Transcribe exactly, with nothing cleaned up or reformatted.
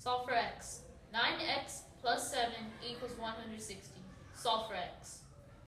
Solve for x. nine x plus seven equals one hundred sixty. Solve for x.